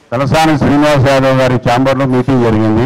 తలసాని శ్రీనివాస్ యాదవ్ గారి ఛాంబర్లో మీటింగ్ జరిగింది.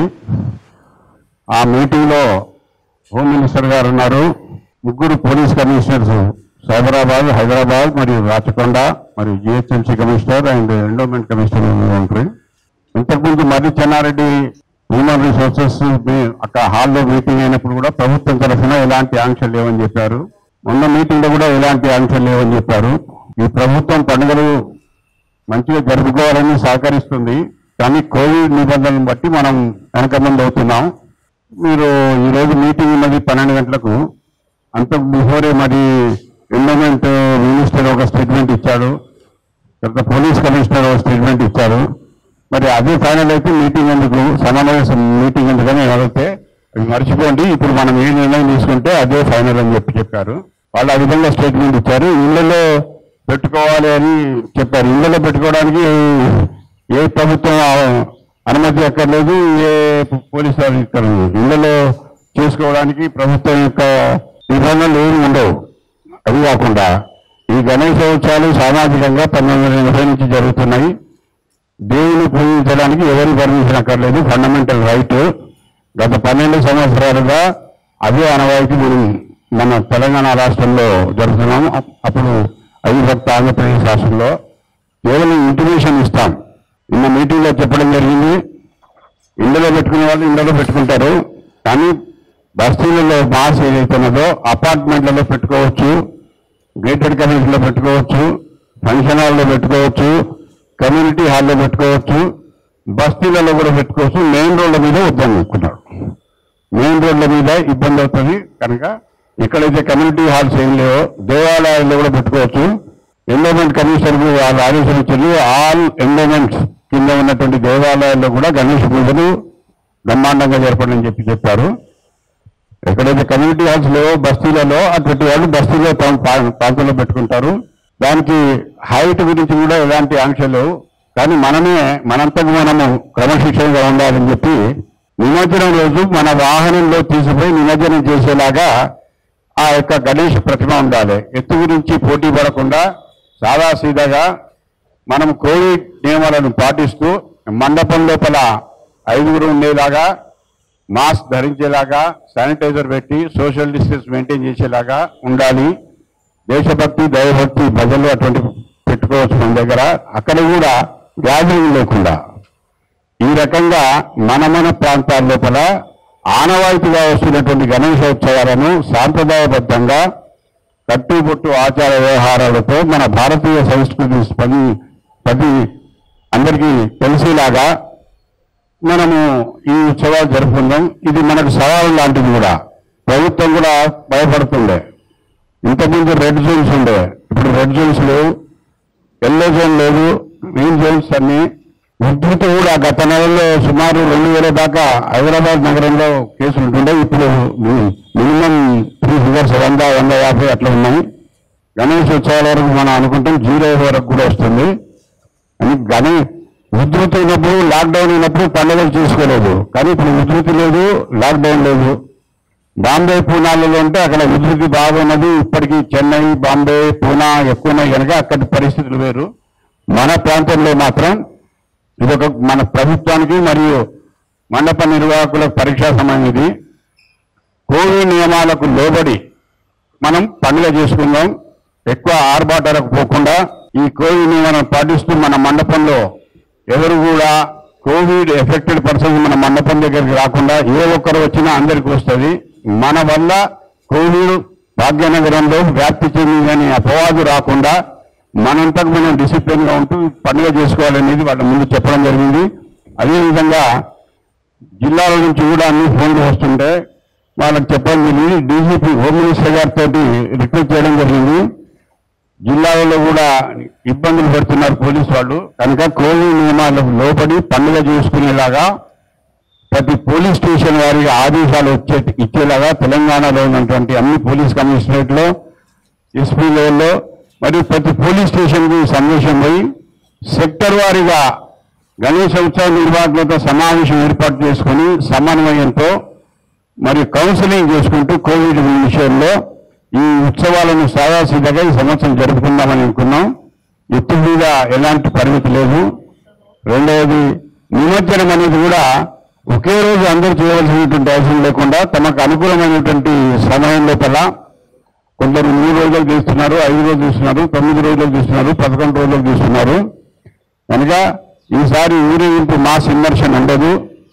ఆ మీటింగ్లో హోమ్ మినిస్టర్ గారు ఉన్నారు, ముగ్గురు పోలీస్ కమిషనర్స్ సైబరాబాద్, హైదరాబాద్ మరియు రాచకొండ మరియు GHMC commissioner and endowment commissioner ఉంటారు. ఇంతకుముందు మర్రి చెన్నారెడ్డి హ్యూమన్ రిసోర్సెస్ అక్కడ హాల్లో మీటింగ్ అయినప్పుడు కూడా ప్రభుత్వం తరఫున ఎలాంటి ఆంక్షలు లేవని చెప్పారు. మొన్న మీటింగ్లో కూడా ఎలాంటి ఆంక్షలు లేవని చెప్పారు. ఈ ప్రభుత్వం పండుగలు మంచిగా జరుపుకోవాలని సహకరిస్తుంది, కానీ కోవిడ్ నిబంధనలను బట్టి మనం వెనక ముందు అవుతున్నాం. మీరు ఈరోజు మీటింగ్ ఉన్నది 12 గంటలకు. అంతకు బిఫోరే మరి ఎండోమెంట్ మినిస్టర్ ఒక స్టేట్మెంట్ ఇచ్చాడు, తర్వాత పోలీస్ కమిషనర్ ఒక స్టేట్మెంట్ ఇచ్చారు. మరి అదే ఫైనల్ అయితే మీటింగ్ ఎందుకు, సమావేశం మీటింగ్ ఎందుకని అడిగితే అది మర్చిపోండి, ఇప్పుడు మనం ఏ నిర్ణయం తీసుకుంటే అదే ఫైనల్ అని చెప్పారు. వాళ్ళు ఆ విధంగా స్టేట్మెంట్ ఇచ్చారు. ఇళ్లలో పెట్టుకోవాలి అని చెప్పారు. ఇళ్లలో పెట్టుకోవడానికి ఏ ప్రభుత్వం అనుమతి అక్కర్లేదు, ఏ పోలీసు వారు ఇక్కర్లేదు. ఇళ్లలో చేసుకోవడానికి ప్రభుత్వం యొక్క నిబంధనలు ఏమి ఉండవు. అది కాకుండా ఈ గణేశ ఉత్సవాలు సామాజికంగా 1980 నుంచి జరుగుతున్నాయి. దేవుని పూజించడానికి ఎవరి పర్మిషన్ అక్కర్లేదు, ఫండమెంటల్ రైట్. గత 12 సంవత్సరాలుగా అదే అనవాయితీ మన తెలంగాణ రాష్ట్రంలో జరుగుతున్నాము. అప్పుడు అవిభక్త ఆంధ్రప్రదేశ్ రాష్ట్రంలో కేవలం ఇంటిమేషన్ ఇస్తాం. నిన్న మీటింగ్లో చెప్పడం జరిగింది, ఇళ్లలో పెట్టుకునే వాళ్ళు ఇళ్లలో పెట్టుకుంటారు, కానీ బస్తీలలో మాస్ ఏదైతే ఉన్నదో అపార్ట్మెంట్లలో పెట్టుకోవచ్చు, గేటెడ్ కమ్యూనిటీలో పెట్టుకోవచ్చు, ఫంక్షన్ హాల్లో పెట్టుకోవచ్చు, కమ్యూనిటీ హాల్లో పెట్టుకోవచ్చు, బస్తీలలో కూడా పెట్టుకోవచ్చు. మెయిన్ రోడ్ల మీద వద్దనుకున్నారు. మెయిన్ రోడ్ల మీద ఇబ్బంది అవుతుంది కనుక ఎక్కడైతే కమ్యూనిటీ హాల్స్ ఏం లేవో దేవాలయాల్లో కూడా పెట్టుకోవచ్చు. ఎండోమెంట్ కమిషనర్కు వాళ్ళు ఆదేశం ఇచ్చింది, ఆల్ ఎండోమెంట్స్ కింద ఉన్నటువంటి దేవాలయాల్లో కూడా గణేష్ పూజలు బ్రహ్మాండంగా జరపడని చెప్పారు. ఎక్కడైతే కమ్యూనిటీ హాల్స్ లేవో బస్తీలలో అటువంటి వాళ్ళు బస్తీలో ప్రాంతంలో పెట్టుకుంటారు. దానికి హైట్ గురించి కూడా ఎలాంటి ఆంక్షలు లేవు, కానీ మనంతకు మనము క్రమశిక్షణగా ఉండాలని చెప్పి నిమజ్జనం రోజు మన వాహనంలో తీసుకుపోయి నిమజ్జనం చేసేలాగా ఆ యొక్క గణేష్ ప్రతిమ ఉండాలి. ఎత్తు గురించి పోటీ పడకుండా సాదాసీదాగా మనం కోవిడ్ నియమాలను పాటిస్తూ మండపం లోపల 5 ఉండేలాగా, మాస్క్ ధరించేలాగా, శానిటైజర్ పెట్టి సోషల్ డిస్టెన్స్ మెయింటైన్ చేసేలాగా ఉండాలి. దేశభక్తి, దైవభక్తి భజనలు అటువంటి పెట్టుకోవచ్చు మన దగ్గర. అక్కడ కూడా వ్యాధులు లేకుండా ఈ రకంగా మన ప్రాంతాల లోపల ఆనవాయితీగా వస్తున్నటువంటి గణేశోత్సవాలను సాంప్రదాయబద్ధంగా కట్టుబొట్టు ఆచార వ్యవహారాలతో మన భారతీయ సంస్కృతి ప్రతి అందరికీ తెలిసేలాగా మనము ఈ ఉత్సవాలు జరుపుకుందాం. ఇది మనకు సవాలు లాంటిది కూడా. ప్రభుత్వం కూడా భయపడుతుండే. ఇంతకుముందు రెడ్ జోన్స్ ఉండే, ఇప్పుడు రెడ్ జోన్స్ లేవు, ఎల్లో జోన్ లేదు, గ్రీన్ జోన్స్ అన్ని. ఉధృతి కూడా గత నెలలో సుమారు 2000 దాకా హైదరాబాద్ నగరంలో కేసులు ఉంటుండే. ఇప్పుడు మినిమం 3 ఫిగర్స్ 100, 150 అట్లా ఉన్నాయి. గణేష్ ఉత్సవాల వరకు మనం అనుకుంటాం 0 వరకు కూడా వస్తుంది అని. ఉధృతి ఉన్నప్పుడు, లాక్డౌన్ ఉన్నప్పుడు పండుగలు చేసుకోలేదు, కానీ ఇప్పుడు ఉధృతి లేదు, లాక్డౌన్ లేదు. బాంబే, పూనాలలో ఉంటే అక్కడ ఉధృతి బాగున్నది. ఇప్పటికీ చెన్నై, బాంబే, పూనా ఎక్కువ ఉన్నాయి కనుక అక్కడి పరిస్థితులు వేరు. మన ప్రాంతంలో మాత్రం ఇదొక మన ప్రభుత్వానికి మరియు మండప నిర్వాహకులకు పరీక్షా సమయం. ఇది కోవిడ్ నియమాలకు లోబడి మనం పండుగ చేసుకుందాం. ఎక్కువ ఆర్భాటాలకు పోకుండా ఈ కోవిడ్ నియమాలను పాటిస్తూ మన మండపంలో ఎవరు కూడా కోవిడ్ ఎఫెక్టెడ్ పర్సన్స్ మన మండపం దగ్గరికి రాకుండా, ఏ ఒక్కరు వచ్చినా అందరికీ వస్తుంది. మన వల్ల కోవిడ్ భాగ్యనగరంలో వ్యాప్తి చెందిందని అపవాదు రాకుండా మనంతకు మనం డిసిప్లిన్గా ఉంటూ పండుగ చేసుకోవాలనేది వాళ్ళ ముందు చెప్పడం జరిగింది. అదేవిధంగా జిల్లాల నుంచి కూడా అన్ని ఫోన్లు వస్తుంటే వాళ్ళకి చెప్పడం జరిగింది. డీజీపీ హోమ్ మినిస్టర్ గారితో రిక్వెస్ట్ చేయడం జరిగింది. జిల్లాలలో కూడా ఇబ్బందులు పెడుతున్నారు పోలీసు వాళ్ళు కనుక కోవిడ్ నియమాలకు లోబడి పండుగ చేసుకునేలాగా ప్రతి పోలీస్ స్టేషన్ వారికి ఆదేశాలు ఇచ్చేలాగా తెలంగాణలో ఉన్నటువంటి అన్ని పోలీస్ కమిషనరేట్లో, ఎస్పీ లెవెల్లో మరియు ప్రతి పోలీస్ స్టేషన్కి సందేశం పోయి సెక్టర్ వారీగా గణేశ ఉత్సవ నిర్వాహకులతో సమావేశం ఏర్పాటు చేసుకుని సమన్వయంతో మరియు కౌన్సిలింగ్ చేసుకుంటూ కోవిడ్ విషయంలో ఈ ఉత్సవాలను సాదాసీదాగా ఈ సంవత్సరం జరుపుకుందామని అనుకున్నాం. ఎత్తు మీద ఎలాంటి పరిమితి లేదు. రెండవది నిమజ్జనం అనేది కూడా ఒకే రోజు అందరూ చేయవలసినటువంటి అవసరం లేకుండా తమకు అనుకూలమైనటువంటి సమయం లోపల కొందరు 3 రోజులు తీస్తున్నారు, 5 రోజులు తీస్తున్నారు, 9 రోజులు తీస్తున్నారు, 11 రోజులు తీస్తున్నారు. కనుక ఈసారి ఊరేగింపు మాస్ ఇమ్మర్షన్ ఉండదు,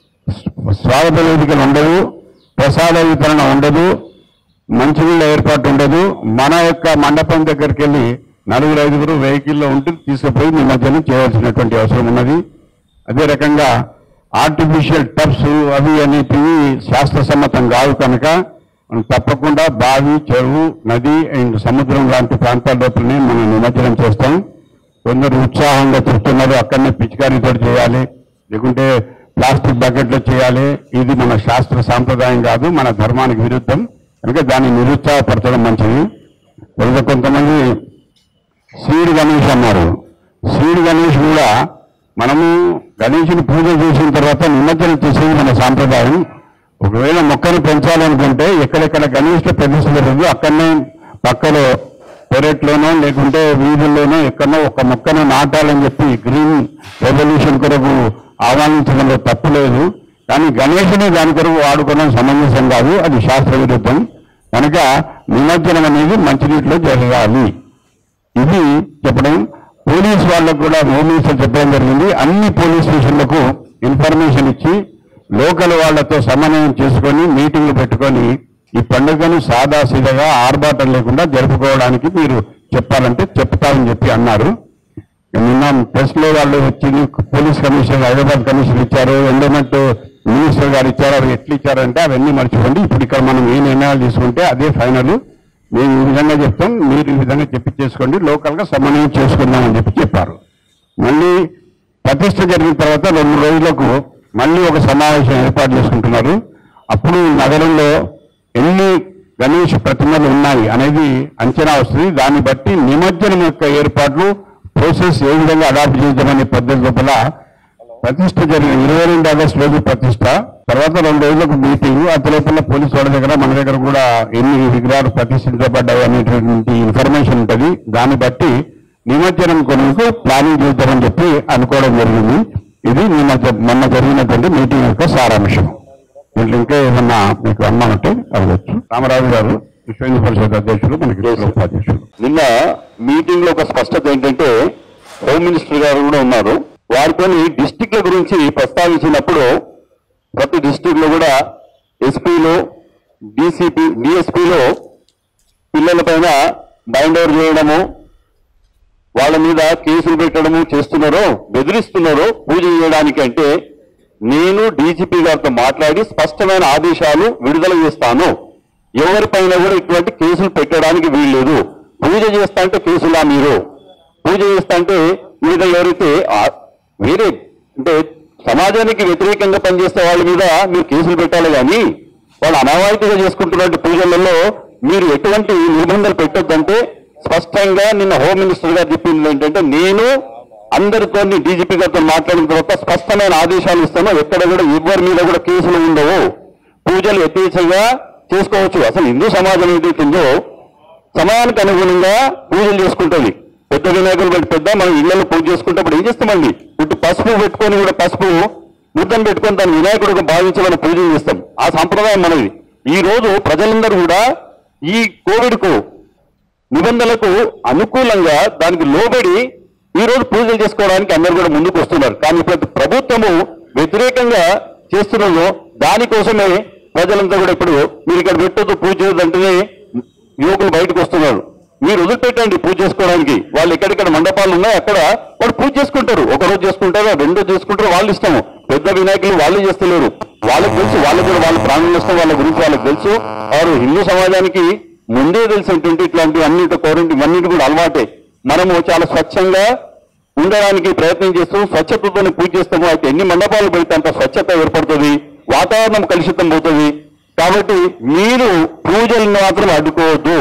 స్వాగత వేదికలు ఉండవు, ప్రసాద వితరణ ఉండదు, మంచినీళ్ళ ఏర్పాటు ఉండదు. మన యొక్క మండపం దగ్గరికి వెళ్ళి 4-5 వెహికల్లో ఉంటూ తీసుకుపోయి నిమజ్జనం చేయవలసినటువంటి అవసరం ఉన్నది. అదే రకంగా ఆర్టిఫిషియల్ టబ్స్ అవి అనేటివి శాస్త్రసమ్మతం కాదు కనుక తప్పకుండా బావి, చెరువు, నది అండ్ సముద్రం లాంటి ప్రాంతాల లోపలనే మనం నిమజ్జనం చేస్తాం. కొందరు ఉత్సాహంగా చెప్తున్నారు అక్కడనే పిచికారీతో చేయాలి, లేకుంటే ప్లాస్టిక్ బకెట్లో చేయాలి. ఇది మన శాస్త్ర సాంప్రదాయం కాదు, మన ధర్మానికి విరుద్ధం. కనుక దాన్ని నిరుత్సాహపరచడం మంచిది. కొంతమంది సీడ్ గణేష్ అన్నారు. సీడ్ గణేష్ కూడా మనము గణేషుని పూజ చేసిన తర్వాత నిమజ్జనం చేసేది మన సాంప్రదాయం. ఒకవేళ మొక్కను పెంచాలనుకుంటే ఎక్కడెక్కడ గణేషుల ప్రతిష్ఠ జరుగుతుందో అక్కడనే పక్కలో పెరట్లోనో లేకుంటే వీధుల్లోనో ఎక్కడో ఒక మొక్కను నాటాలని చెప్పి గ్రీన్ రెవల్యూషన్ కొరకు ఆహ్వానించడంలో తప్పు లేదు. కానీ గణేషుని దాని కొరకు వాడుకోవడం సమంజసం కాదు, అది శాస్త్ర విరుద్ధం. కనుక నిమజ్జనం అనేది మంచినీటిలో జరగాలి. ఇది చెప్పడం పోలీస్ వాళ్ళకు కూడా హోమ్ మినిస్టర్ చెప్పడం జరిగింది. అన్ని పోలీస్ స్టేషన్లకు ఇన్ఫర్మేషన్ ఇచ్చి లోకల్ వాళ్లతో సమన్వయం చేసుకొని మీటింగ్లు పెట్టుకొని ఈ పండుగను సాదాసీదగా ఆర్భాటం లేకుండా జరుపుకోవడానికి మీరు చెప్పాలంటే చెప్తామని చెప్పి అన్నారు. నిన్న ప్రెస్లో వాళ్ళు వచ్చి పోలీస్ కమిషనర్, హైదరాబాద్ కమిషనర్ ఇచ్చారు, ఎండోమెంట్ మినిస్టర్ గారు ఇచ్చారు, అవి ఎట్లు ఇచ్చారంటే అవన్నీ మర్చిపోండి. ఇప్పుడు ఇక్కడ మనం ఏ నిర్ణయాలు తీసుకుంటే అదే ఫైనల్. మేము ఈ విధంగా చెప్తాం, మీరు ఈ విధంగా చెప్పి చేసుకోండి, లోకల్గా సమన్వయం చేసుకుందామని చెప్పారు. మళ్ళీ ప్రతిష్ఠ జరిగిన తర్వాత 2 రోజులకు మళ్ళీ ఒక సమావేశం ఏర్పాటు చేసుకుంటున్నారు. అప్పుడు నగరంలో ఎన్ని గణేష్ ప్రతిమలు ఉన్నాయి అనేది అంచనా వస్తుంది. దాన్ని బట్టి నిమజ్జనం యొక్క ఏర్పాట్లు ప్రోసెస్ ఏ విధంగా అడాప్ట్ చేద్దామనే పద్ధతి లోపల ప్రతిష్ఠ జరిగిన 22 ఆగస్టు రోజు ప్రతిష్ఠ తర్వాత 2 రోజులకు మీటింగ్. అంత లోపల పోలీసు వాళ్ళ దగ్గర మన దగ్గర కూడా ఎన్ని విగ్రహాలు ప్రతిష్ఠించబడ్డాయి అనేటువంటి ఇన్ఫర్మేషన్ ఉంటుంది. దాన్ని బట్టి నిమజ్జనం కొరకు ప్లానింగ్ చేద్దామని చెప్పి అనుకోవడం జరిగింది. ఇది మొన్న జరిగినటువంటి మీటింగ్ యొక్క సారాంశం. దీంట్లో ఇంకా ఏమన్నా మీకు అమ్మానంటే అడగచ్చు. రామరాజు గారు విశ్వ హిందూ పరిషత్ అధ్యక్షులు, మనకి ఉపాధ్యక్షులు. నిన్న మీటింగ్ లో ఒక స్పష్టత ఏంటంటే హోమ్ మినిస్టర్ గారు కూడా ఉన్నారు. వారితో డిస్టిక్ల గురించి ప్రస్తావించినప్పుడు ప్రతి డిస్టిక్ లో కూడా ఎస్పీలో డిఎస్పీలో పిల్లల పైన బైండ్ ఓవర్ చేయడము, వాళ్ళ మీద కేసులు పెట్టడము చేస్తున్నారో, బెదిరిస్తున్నారో పూజ చేయడానికి. అంటే నేను డీజీపీ గారితో మాట్లాడి స్పష్టమైన ఆదేశాలు విడుదల చేస్తాను. ఎవరిపైన కూడా ఇటువంటి కేసులు పెట్టడానికి వీల్లేదు. పూజ చేస్తా అంటే కేసులా, మీరు పూజ చేస్తా అంటే మీద ఎవరైతే వేరే అంటే సమాజానికి వ్యతిరేకంగా పనిచేసే వాళ్ళ మీద మీరు కేసులు పెట్టాలి. కానీ వాళ్ళు అనావాయితీగా చేసుకుంటున్నటువంటి పూజలలో మీరు ఎటువంటి నిబంధనలు పెట్టొద్దంటే స్పష్టంగా నిన్న హోమ్ మినిస్టర్ గారు చెప్పింది ఏంటంటే, నేను అందరితో డీజీపీ గారితో మాట్లాడిన తర్వాత స్పష్టమైన ఆదేశాలు ఇస్తాను. ఎక్కడ కూడా ఎవరి మీద కూడా కేసులు ఉండవు, పూజలు యథేచ్ఛగా చేసుకోవచ్చు. అసలు హిందూ సమాజం ఏదైతుందో సమయానికి అనుగుణంగా పూజలు చేసుకుంటుంది. పెద్ద వినాయకులు పెద్ద మనం ఇళ్లలో పూజ చేసుకుంటే ఏం చేస్తామండి, ఇటు పసుపు పెట్టుకొని కూడా పసుపు ముద్దను పెట్టుకొని దాన్ని వినాయకుడికి భావించి మనం పూజలు చేస్తాం. ఆ సంప్రదాయం మనది. ఈ రోజు ప్రజలందరూ కూడా ఈ కోవిడ్కు నిబంధనలకు అనుకూలంగా దానికి లోబడి ఈ రోజు పూజలు చేసుకోవడానికి అందరూ కూడా ముందుకు వస్తున్నారు. కానీ ప్రభుత్వము వ్యతిరేకంగా చేస్తున్నదో దానికోసమే ప్రజలంతా కూడా ఇప్పుడు మీరు ఇక్కడ పెట్టొద్దు పూజ చేయొద్దంటేనే యువకులు బయటకు వస్తున్నారు. మీరు వదిలిపెట్టండి పూజ చేసుకోవడానికి. వాళ్ళు ఎక్కడెక్కడ మండపాలు ఉన్నాయి అక్కడ వాళ్ళు పూజ చేసుకుంటారు. ఒక రోజు చేసుకుంటారు, 2 రోజు చేసుకుంటారు, వాళ్ళ ఇష్టము. పెద్ద వినాయకులు వాళ్ళు చేస్తలేరు. వాళ్ళకి తెలుసు, వాళ్ళకు కూడా వాళ్ళ ప్రాణం ఇష్టం, వాళ్ళ గురించి వాళ్ళకి తెలుసు. వారు హిందూ సమాజానికి ముందే తెలిసినటువంటి ఇట్లాంటి అన్నిటి క్వారంటైన్ అన్నిటి కూడా అలవాటే. మనము చాలా స్వచ్ఛంగా ఉండడానికి ప్రయత్నం చేస్తూ స్వచ్ఛతతో పూజ చేస్తాము. అయితే ఎన్ని మండపాలు పెడితే అంత స్వచ్ఛత ఏర్పడుతుంది, వాతావరణం కలుషితం పోతుంది. కాబట్టి మీరు పూజలను మాత్రం అడ్డుకోవద్దు.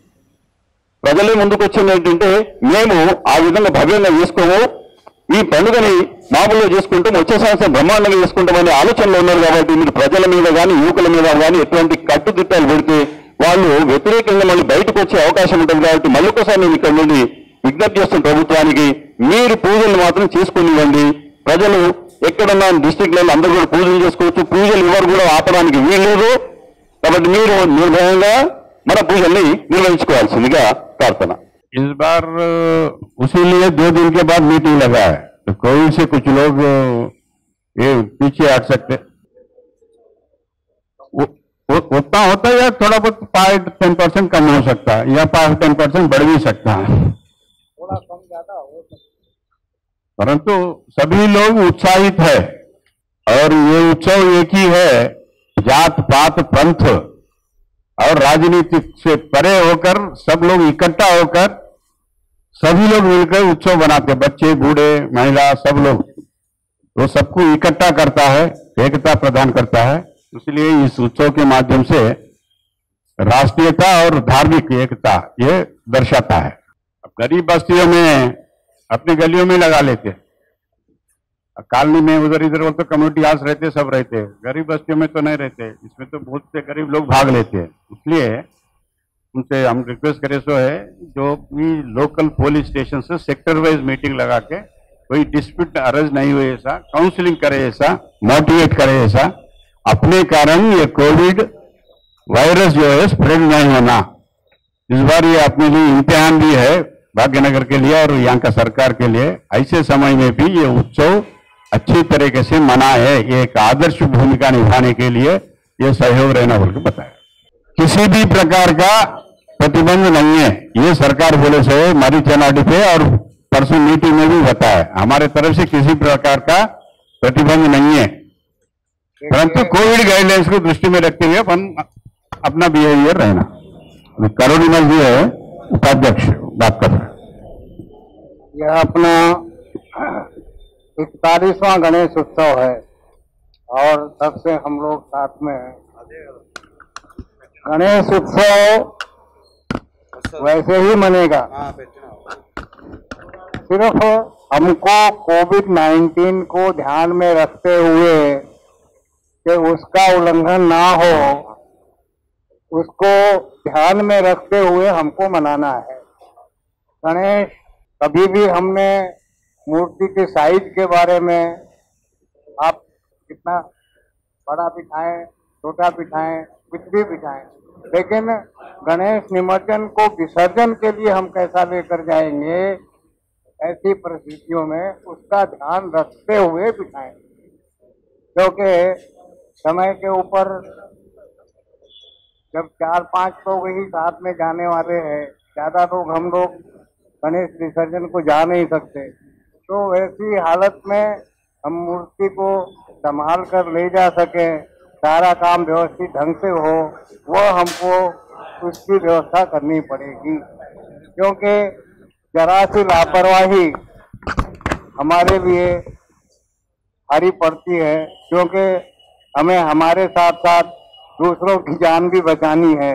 ప్రజలే ముందుకు వచ్చింది ఏంటంటే, మేము ఆ విధంగా భవ్యంగా చేసుకోము, ఈ పండుగని మామూలుగా చేసుకుంటాం, వచ్చే సంవత్సరం బ్రహ్మాండంగా చేసుకుంటామనే ఆలోచనలో ఉన్నారు. కాబట్టి మీరు ప్రజల మీద కానీ యువకుల మీద కానీ ఎటువంటి కట్టుదిట్టాలు పెడితే వాళ్ళు వ్యతిరేకంగా మళ్ళీ బయటకు వచ్చే అవకాశం ఉంటుంది. కాబట్టి మళ్ళొకసారి నేను ఇక్కడ నుండి విజ్ఞప్తి చేస్తున్న ప్రభుత్వానికి, మీరు పూజలు మాత్రం చేసుకునివ్వండి. ప్రజలు ఎక్కడన్నా డిస్ట్రిక్ట్ లెవెల్ అందరూ కూడా పూజలు చేసుకోవచ్చు. పూజలు ఎవరు కూడా ఆపడానికి వీల్లేదు. కాబట్టి మీరు నిర్భయంగా మన పూజల్ని నిర్వహించుకోవాల్సిందిగా ప్రార్థన. इस बार उसीलिए 2 दिन के बाद मीटिंग लगा है, तो कोविड से कुछ लोग ये पीछे हट सकते, उतना होता है या थोड़ा बहुत 5-10% कम हो सकता है, या 5-10% बढ़ भी सकता है, थोड़ा कम ज्यादा हो सकता परंतु सभी लोग उत्साहित है और ये उत्सव एक ही है, जात पात पंथ और राजनीति से परे होकर सब लोग इकट्ठा होकर सभी लोग मिलकर उत्सव बनाते, बच्चे बूढ़े महिला सब लोग, वो सबको इकट्ठा करता है, एकता प्रदान करता है. इसलिए इस उत्सव के माध्यम से राष्ट्रीयता और धार्मिक एकता ये दर्शाता है. अब गरीब बस्तियों में अपने गलियों में लगा लेते, कॉलोनी में उधर इधर तो कम्युनिटी हाउस रहते, सब रहते, गरीब बस्तियों में तो नहीं रहते, इसमें तो बहुत से गरीब लोग भाग लेते हैं. इसलिए उनसे हम रिक्वेस्ट करें सो है जो भी लोकल पुलिस स्टेशन से सेक्टर वाइज मीटिंग लगा के कोई डिस्प्यूट अरेज नहीं हुए, ऐसा काउंसलिंग करे, ऐसा मोटिवेट करे, ऐसा अपने कारण ये कोविड वायरस जो है स्प्रेड नहीं होना. इस बार ये अपने लिए इम्तिहान भी है भाग्यनगर के लिए और यहाँ का सरकार के लिए. ऐसे समय में भी ये उत्सव अच्छी तरीके से मना है, एक आदर्श भूमिका निभाने के लिए ये सहयोग रहना बोल के बताया. किसी भी प्रकार का प्रतिबंध नहीं है, ये सरकार बोले से हमारी चैनल पे और परसों मीटिंग में भी बताया, हमारे तरफ से किसी प्रकार का प्रतिबंध नहीं है, परंतु कोविड गाइडलाइंस को दृष्टि में रखते हुए अपन अपना बिहेवियर रहना. करोड़ीमल जी है उपाध्यक्ष बात कर रहे हैं. यह अपना 41वां गणेश उत्सव है और तब से हम लोग साथ में हैं. गणेश उत्सव वैसे ही मनेगा, सिर्फ हमको कोविड-19 को ध्यान में रखते हुए कि उसका उल्लंघन ना हो, उसको ध्यान में रखते हुए हमको मनाना है. गणेश कभी भी हमने मूर्ति के साइज के बारे में आप कितना बड़ा बिठाएं, छोटा बिठाएं, कुछ भी बिठाएं, लेकिन गणेश निमज्जन को विसर्जन के लिए हम कैसा लेकर जाएंगे, ऐसी परिस्थितियों में उसका ध्यान रखते हुए बिठाएं. क्योंकि समय के ऊपर जब 4-5 लोग ही साथ में जाने वाले हैं, ज्यादा लोग हम लोग गणेश विसर्जन को जा नहीं सकते, तो ऐसी हालत में हम मूर्ति को संभाल कर ले जा सके, सारा काम व्यवस्थित ढंग से हो, वो हमको उसकी व्यवस्था करनी पड़ेगी. क्योंकि जरा सी लापरवाही हमारे लिए भारी पड़ती है, क्योंकि हमें हमारे साथ साथ दूसरों की जान भी बचानी है.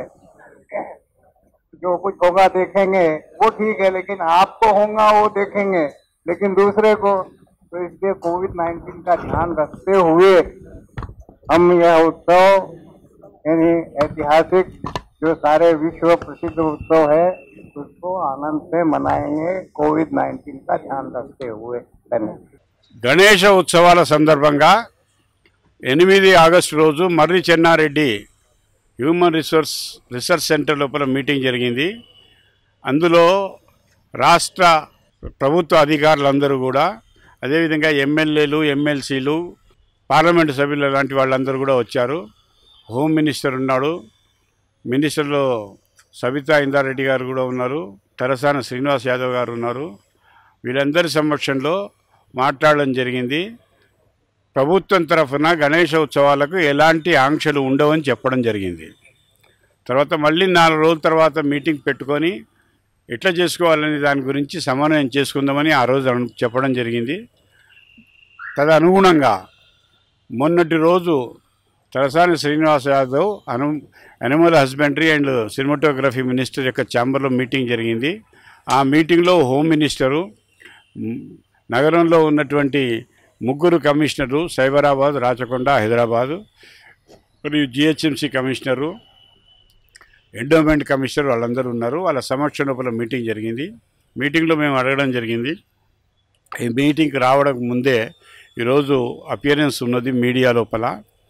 जो कुछ होगा देखेंगे वो ठीक है, लेकिन आपको होगा वो देखेंगे, लेकिन दूसरे को. तो इसलिए कोविड-19 का ध्यान रखते हुए हम यह उत्सव यानी ऐतिहासिक जो सारे विश्व प्रसिद्ध उत्सव है उसको आनंद से मनाएंगे, कोविड-19 का ध्यान रखते हुए. धन्यवाद. గణేష ఉత్సవాల సందర్భంగా 8 ఆగస్టు రోజు Marri Chenna Reddy human research centre లోపల మీటింగ్ జరిగింది. అందులో రాష్ట్ర ప్రభుత్వ అధికారులందరూ కూడా, అదేవిధంగా ఎమ్మెల్యేలు, ఎమ్మెల్సీలు, పార్లమెంటు సభ్యులు లాంటి వాళ్ళందరూ కూడా వచ్చారు. హోమ్ మినిస్టర్ ఉన్నాడు, మినిస్టర్లో సబితా ఇందారెడ్డి గారు కూడా ఉన్నారు, తలసాన శ్రీనివాస్ యాదవ్ గారు ఉన్నారు. వీళ్ళందరి సమక్షంలో మాట్లాడడం జరిగింది. ప్రభుత్వం తరఫున గణేష ఉత్సవాలకు ఎలాంటి ఆంక్షలు ఉండవని చెప్పడం జరిగింది. తర్వాత మళ్ళీ 4 రోజుల తర్వాత మీటింగ్ పెట్టుకొని ఎట్లా చేసుకోవాలనే దాని గురించి సమన్వయం చేసుకుందామని ఆ రోజు చెప్పడం జరిగింది. తదనుగుణంగా మొన్నటి రోజు Talasani Srinivas Yadav animal husbandry and cinematography minister యొక్క ఛాంబర్లో మీటింగ్ జరిగింది. ఆ మీటింగ్లో హోమ్ మినిస్టరు, నగరంలో ఉన్నటువంటి 3 కమిషనరు, సైబరాబాద్, రాచకొండ, హైదరాబాదు, మరియు జిహెచ్ఎంసీ కమిషనరు, ఎండోమెంట్ కమిషనర్ వాళ్ళందరూ ఉన్నారు. వాళ్ళ సమక్షం లోపల మీటింగ్ జరిగింది. మీటింగ్లో మేము అడగడం జరిగింది, ఈ మీటింగ్కి రావడం ముందే ఈరోజు అపియరెన్స్ ఉన్నది మీడియా లోపల.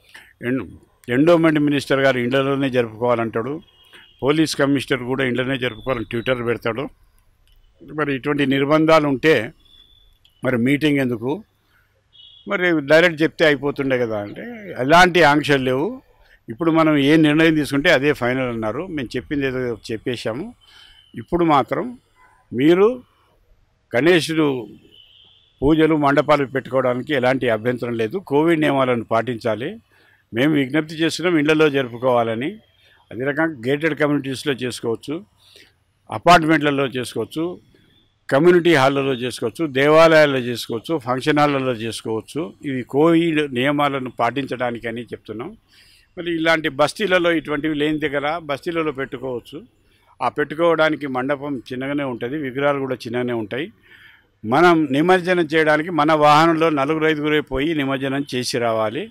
ఎండోమెంట్ మినిస్టర్ గారు ఇండ్లలోనే జరుపుకోవాలంటాడు, పోలీస్ కమిషనర్ కూడా ఇండ్లనే జరుపుకోవాలని ట్విట్టర్ పెడతాడు. మరి ఇటువంటి నిర్బంధాలు ఉంటే మరి మీటింగ్ ఎందుకు, మరి డైరెక్ట్ చెప్తే అయిపోతుండే కదా అంటే ఎలాంటి ఆంక్షలు లేవు. ఇప్పుడు మనం ఏ నిర్ణయం తీసుకుంటే అదే ఫైనల్ అన్నారు. మేము చెప్పింది ఏదో చెప్పేశాము. ఇప్పుడు మాత్రం మీరు గణేశుడు పూజలు మండపాలు పెట్టుకోవడానికి ఎలాంటి అభ్యంతరం లేదు, కోవిడ్ నియమాలను పాటించాలి. మేము విజ్ఞప్తి చేస్తున్నాం ఇళ్లలో జరుపుకోవాలని. అదే రకంగా గేటెడ్ కమ్యూనిటీస్లో చేసుకోవచ్చు, అపార్ట్మెంట్లలో చేసుకోవచ్చు, కమ్యూనిటీ హాళ్ళలో చేసుకోవచ్చు, దేవాలయాల్లో చేసుకోవచ్చు, ఫంక్షన్ హాళ్ళలో చేసుకోవచ్చు. ఇవి కోవిడ్ నియమాలను పాటించడానికని చెప్తున్నాం. మరి ఇలాంటి బస్తీలలో ఇటువంటివి లేని దగ్గర బస్తీలలో పెట్టుకోవచ్చు. ఆ పెట్టుకోవడానికి మండపం చిన్నగానే ఉంటుంది, విగ్రహాలు కూడా చిన్నగానే ఉంటాయి. మనం నిమజ్జనం చేయడానికి మన వాహనంలో 4-5 పోయి నిమజ్జనం చేసి రావాలి.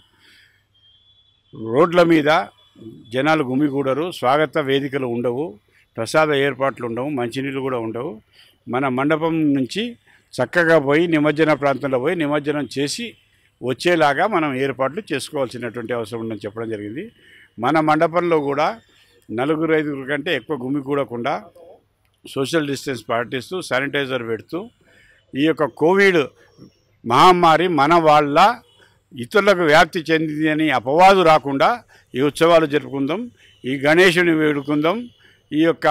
రోడ్ల మీద జనాలు గుమిగూడరు, స్వాగత వేదికలు ఉండవు, ప్రసాద ఏర్పాట్లు ఉండవు, మంచినీళ్ళు కూడా ఉండవు. మన మండపం నుంచి చక్కగా పోయి నిమజ్జన ప్రాంతంలో పోయి నిమజ్జనం చేసి వచ్చేలాగా మనం ఏర్పాట్లు చేసుకోవాల్సినటువంటి అవసరం ఉందని చెప్పడం జరిగింది. మన మండపంలో కూడా 4-5 కంటే ఎక్కువ గుమిగూడకుండా సోషల్ డిస్టెన్స్ పాటిస్తూ శానిటైజర్ పెడుతూ ఈ యొక్క కోవిడ్ మహమ్మారి మన వాళ్ళ ఇతరులకు వ్యాప్తి చెందింది అని అపవాదు రాకుండా ఈ ఉత్సవాలు జరుపుకుందాం, ఈ గణేశుని వేడుకుందాం. ఈ యొక్క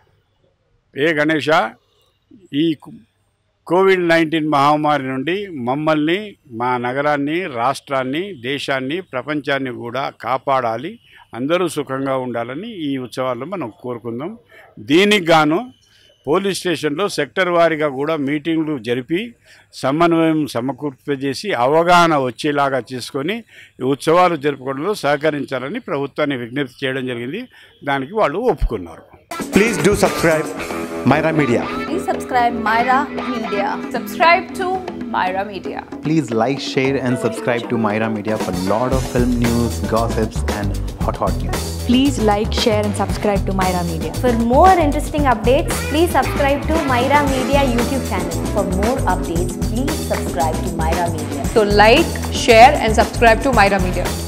గణేష ఈ కోవిడ్-19 మహమ్మారి నుండి మమ్మల్ని, మా నగరాన్ని, రాష్ట్రాన్ని, దేశాన్ని, ప్రపంచాన్ని కూడా కాపాడాలి, అందరూ సుఖంగా ఉండాలని ఈ ఉత్సవాల్లో మనం కోరుకుందాం. దీనికి గాను పోలీస్ స్టేషన్లో సెక్టర్ వారీగా కూడా మీటింగ్లు జరిపి సమన్వయం సమకూర్చేసి అవగాహన వచ్చేలాగా చేసుకొని ఈ ఉత్సవాలు జరుపుకోవడంలో సహకరించాలని ప్రభుత్వాన్ని విజ్ఞప్తి చేయడం జరిగింది. దానికి వాళ్ళు ఒప్పుకున్నారు. Please do subscribe Myra Media. Please subscribe Myra Media. Subscribe to Myra Media. Please like, share and subscribe to Myra Media for lot of film news, gossips and hot news. Please like, share and subscribe to Myra Media. For more interesting updates, please subscribe to Myra Media YouTube channel. For more updates, please subscribe to Myra Media. So like, share and subscribe to Myra Media.